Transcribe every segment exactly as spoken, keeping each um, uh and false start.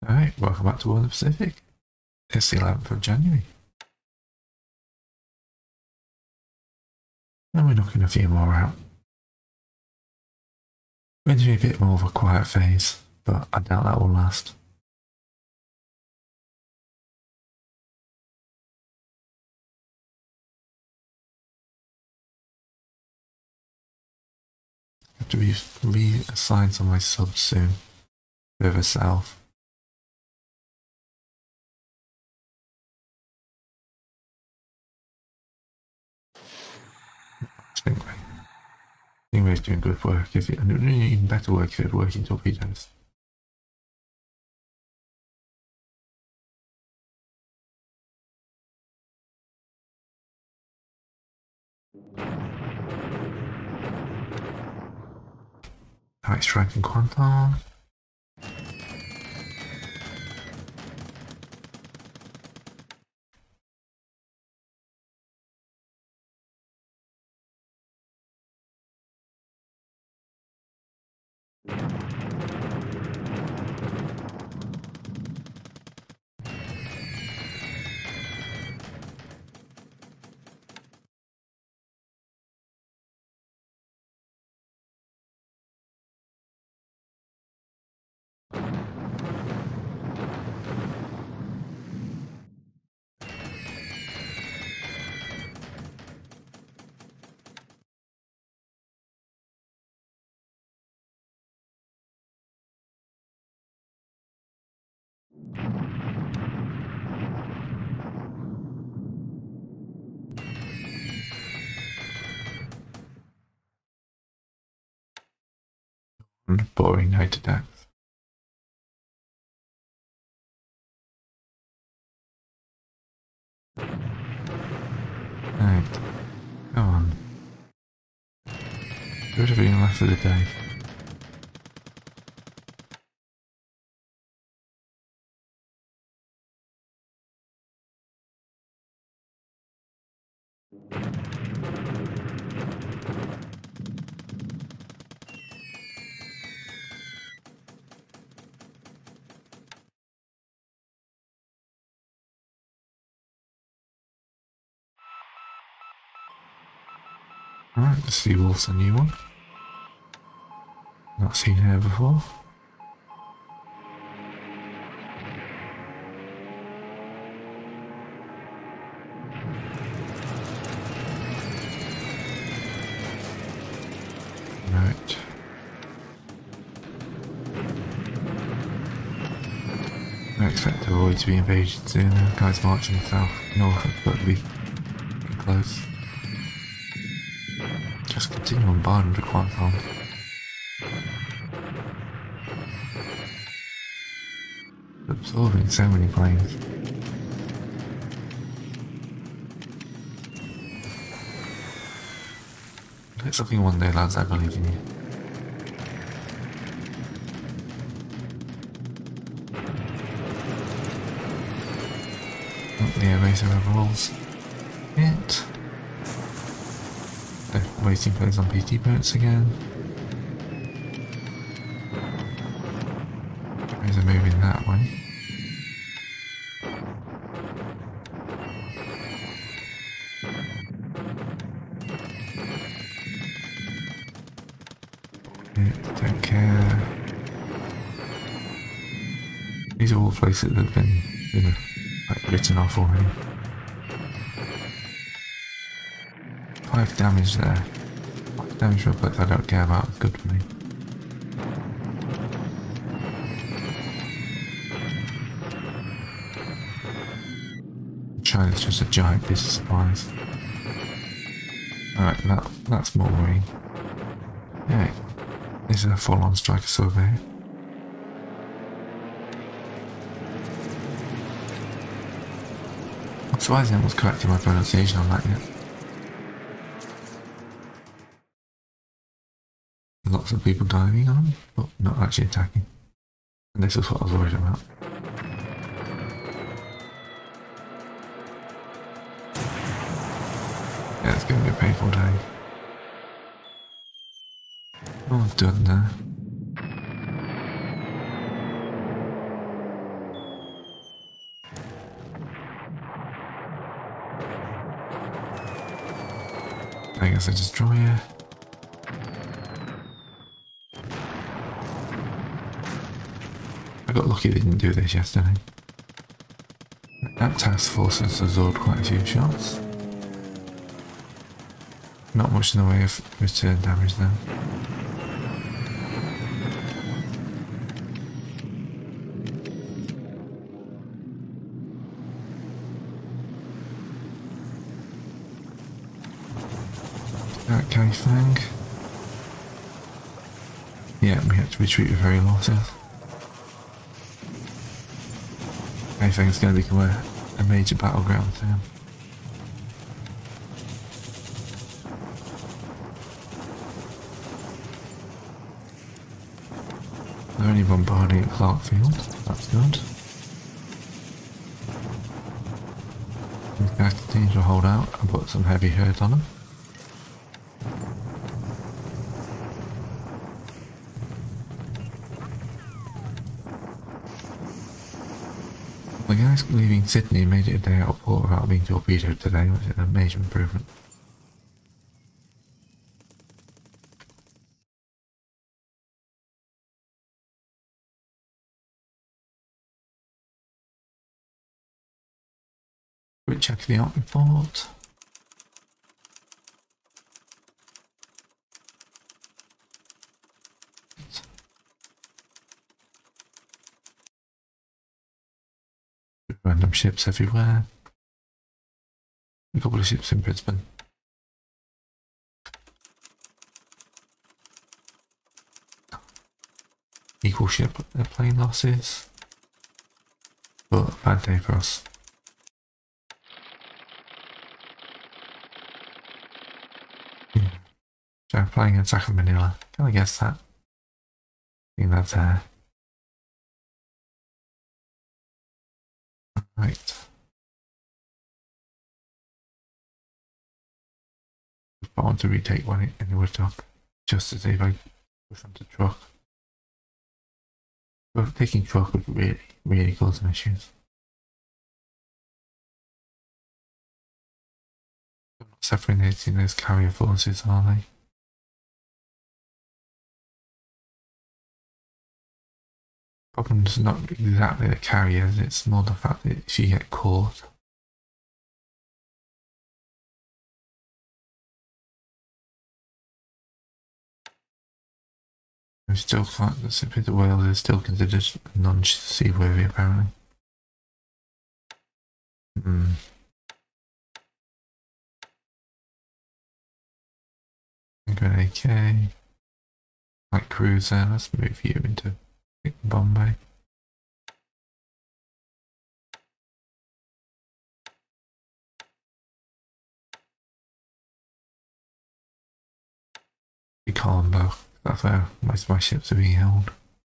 Alright, welcome back to War of the Pacific. It's the eleventh of January. And we're knocking a few more out. Going to be a bit more of a quiet phase, but I doubt that will last. I have to re reassign some of my subs soon. Further south. Stingray. Stingray's doing good work. If it, and doing even better work if it had working torpedoes. Alright, striking Quantum. Boring night attack. Right, come on. Good of being left for the day. Alright, the Seawolf's a new one. Not seen her before. Right. I expect the void to be invaded soon. The guys marching south, north, but to be getting close. Just continue on bombarding the Quantum. Absorbing so many planes. It's something one day, lads, I believe in you. Not the evasive overalls yet. They're wasting planes on P T boats again. Guys are moving that way. Don't care. These are all places that have been, you know, like written off already. Five damage there. Five damage for a place I don't care about. Good for me. China's just a giant piece of supplies. Alright, that, that's more worrying. Yeah. This is a full-on striker survey. I'm surprised I was correcting my pronunciation on that yet. Lots of people diving on, but not actually attacking. And this is what I was worried about. Yeah, it's going to be a painful day. Oh, done there. I guess a destroyer. I got lucky they didn't do this yesterday. That task force has absorbed quite a few shots. Not much in the way of return damage though. That Kaifeng. Yeah, we had to retreat with very losses. Kaifeng's going to become a, a major battleground soon. They're only bombarding at Clarkfield, that's good. These guys continue to hold out and put some heavy hurt on them. The guys leaving Sydney made it a day out of port without being torpedoed today, which is a major improvement. Quick check the out report. Random ships everywhere. A couple of ships in Brisbane. Equal ship plane losses. But a bad day for us. Yeah. So I'm playing attack of Manila. Can I guess that? I think that's there. Right. I want to retake one in the Woodstock, just to see if I push onto truck. But taking truck would really, really cause some issues. They're not separating those carrier forces, are they? Problem's not exactly the carriers, it's more the fact that she get caught. We still can't, the St. Wales is still considered non-seaworthy apparently. Hmm. Good A K. Like cruiser, let's move you into Bombay. Colombo, that's where most of my ships are being held.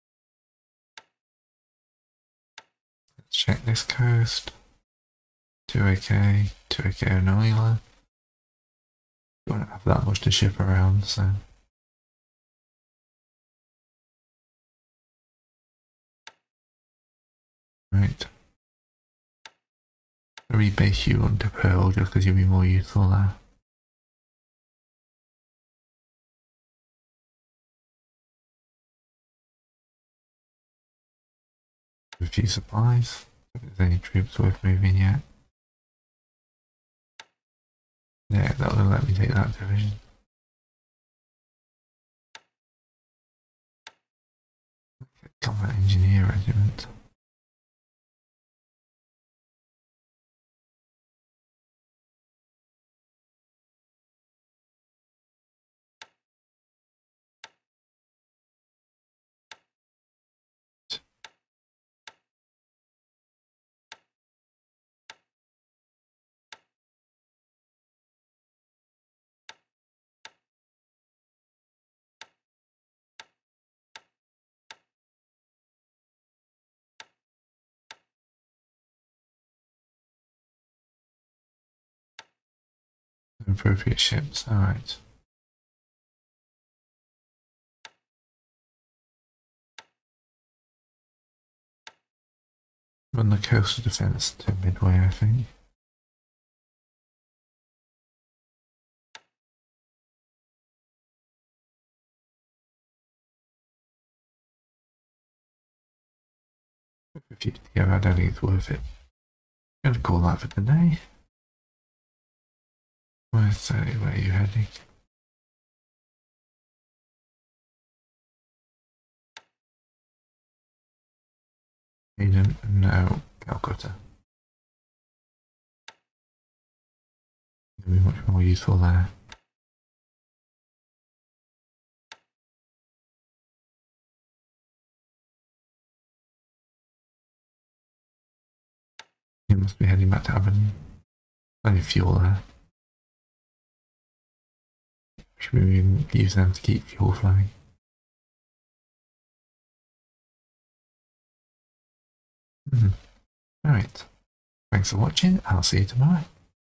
Let's check this coast. two A K, two A K on Isla. You don't have that much to ship around, so. Right. I'll rebase you onto Pearl just because you'll be more useful there. A few supplies. If there's any troops worth moving yet. Yeah, that will let me take that division. Combat Engineer Regiment. Appropriate ships, alright. Run the coastal defence to Midway, I think. If you, yeah, I don't think it's worth it. I'm gonna call that for today. Where's uh, where are you heading? Eden, no, Calcutta. It'll be much more useful there. You must be heading back to Aberdeen. Plenty of fuel there. Should we use them to keep fuel flowing? Hmm. Alright. Thanks for watching. I'll see you tomorrow.